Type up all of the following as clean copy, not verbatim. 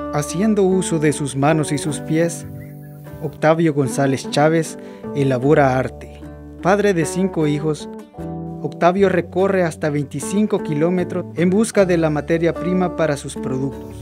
Haciendo uso de sus manos y sus pies, Octavio González Chávez elabora arte. Padre de 5 hijos, Octavio recorre hasta 25 kilómetros en busca de la materia prima para sus productos.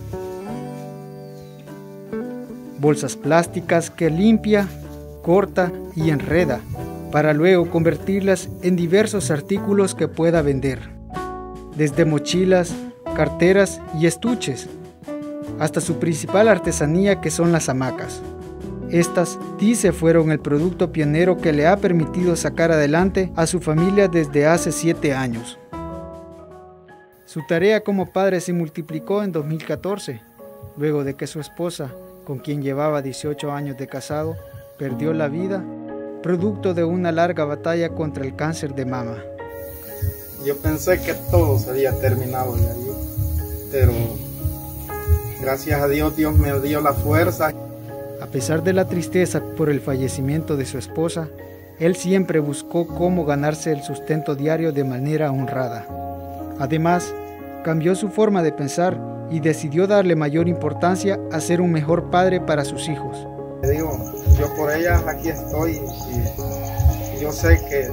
Bolsas plásticas que limpia, corta y enreda, para luego convertirlas en diversos artículos que pueda vender, desde mochilas, carteras y estuches, hasta su principal artesanía, que son las hamacas. Estas, dice, fueron el producto pionero que le ha permitido sacar adelante a su familia desde hace 7 años. Su tarea como padre se multiplicó en 2014, luego de que su esposa, con quien llevaba 18 años de casado, perdió la vida, producto de una larga batalla contra el cáncer de mama. Yo pensé que todo se había terminado en allí, pero gracias a Dios, Dios me dio la fuerza. A pesar de la tristeza por el fallecimiento de su esposa, él siempre buscó cómo ganarse el sustento diario de manera honrada. Además, cambió su forma de pensar y decidió darle mayor importancia a ser un mejor padre para sus hijos. Le digo, yo por ellas aquí estoy y yo sé que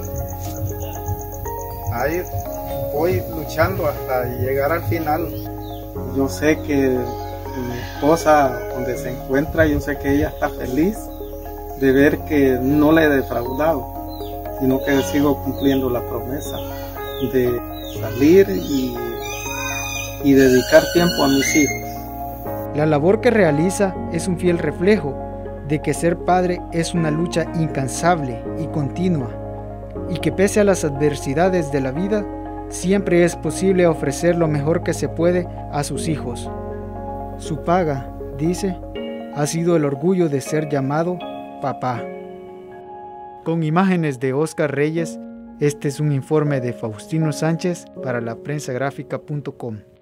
ahí voy luchando hasta llegar al final. Yo sé que mi esposa, donde se encuentra, yo sé que ella está feliz de ver que no le he defraudado, sino que sigo cumpliendo la promesa de salir y dedicar tiempo a mis hijos. La labor que realiza es un fiel reflejo de que ser padre es una lucha incansable y continua, y que pese a las adversidades de la vida, siempre es posible ofrecer lo mejor que se puede a sus hijos. Su paga, dice, ha sido el orgullo de ser llamado papá. Con imágenes de Oscar Reyes, este es un informe de Faustino Sánchez para laprensagráfica.com.